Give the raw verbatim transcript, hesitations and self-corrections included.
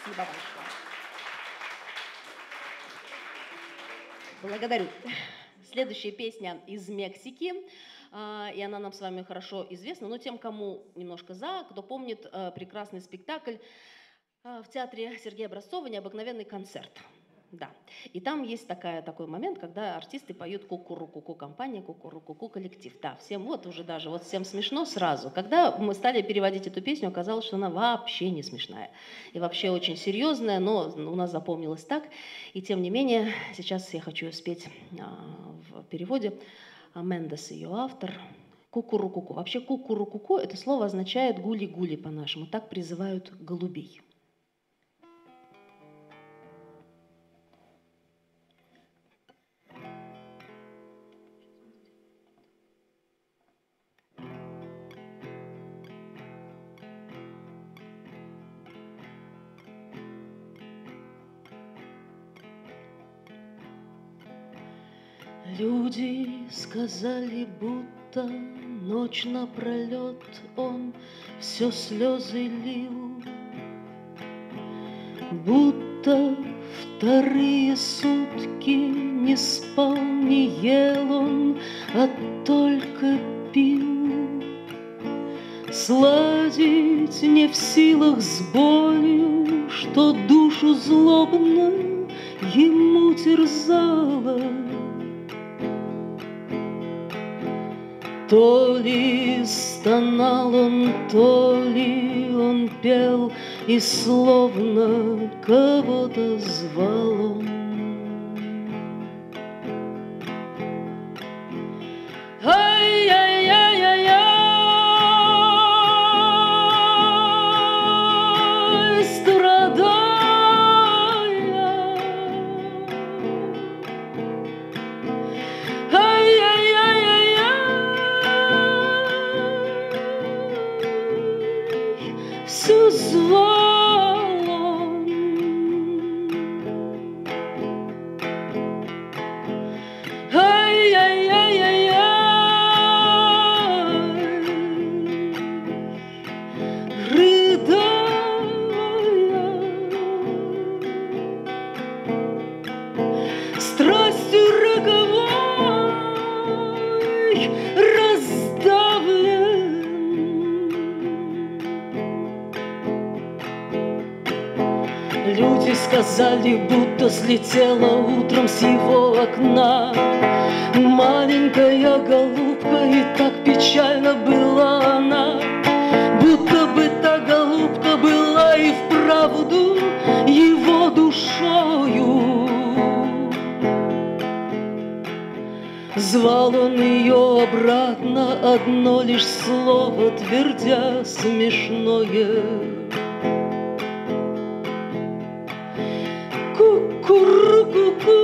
Спасибо большое. Благодарю. Следующая песня из Мексики, и она нам с вами хорошо известна, но тем, кому немножко за, кто помнит прекрасный спектакль в театре Сергея Образцова «Необыкновенный концерт». Да. И там есть такая, такой момент, когда артисты поют ку-ку-ру-ку-ку, компания ку-ку-ру-ку-ку, коллектив. Да, всем вот уже даже, вот всем смешно сразу. Когда мы стали переводить эту песню, оказалось, что она вообще не смешная. И вообще очень серьезная, но у нас запомнилось так. И тем не менее, сейчас я хочу ее спеть а, в переводе. Мендес ее автор. Ку-ку-ру-ку-ку. Вообще ку-ку-ру-ку-ку это слово означает гули-гули по-нашему. Так призывают голубей. Люди сказали, будто ночь напролет он все слезы лил, будто вторые сутки не спал, не ел он, а только пил. Сладить не в силах с болью, что душу злобно ему терзала. То ли стонал он, то ли он пел, и словно кого-то звал он. Ай-яй-яй-яй-яй, страдая, все звал он. Ай-яй-яй-яй-яй, рыдая, страстью роковой раздавлен. Люди сказали, будто слетела утром с его окна маленькая голубка, и так печально была она, будто бы та голубка была и вправду его душою. Звал он ее обратно, одно лишь слово твердя смешное. Ку-ку-ру-ку-ку.